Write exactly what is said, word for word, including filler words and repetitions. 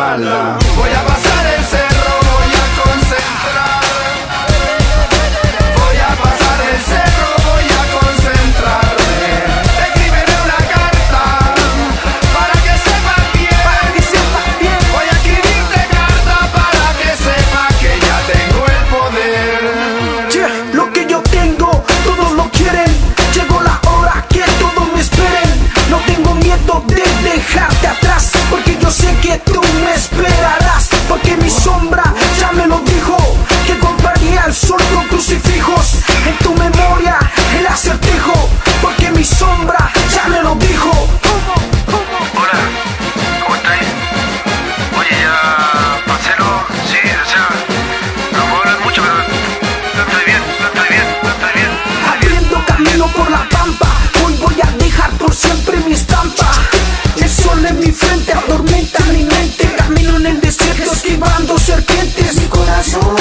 espalda. Voy a pasar el cerro, voy a concentrar. Voy a pasar el cerro, voy a concentrarme. Escríbeme una carta para que sepas bien, para que sepas bien. Voy a escribirte carta para que sepas que ya tengo el poder. Yeah, lo que yo tengo, todos lo quieren. Llegó la hora que todos me esperen. No tengo miedo de dejarte atrás, porque yo sé que tú me esperarás. Porque mi sombra ya me lo dijo, que compraría el sol con crucifijos. En tu memoria el acertijo, porque mi sombra ya me lo dijo. Hola, ¿cómo estáis? Oye, ya, Marcelo, sí, o sea, no puedo hablar mucho, pero no estoy bien, no estoy bien, no estoy bien. Abriendo camino por la pampa, hoy voy a dejar por siempre mi estampa. El sol en mi frente atormenta mi mente. Camino en el desierto esquivando serpientes. Mi corazón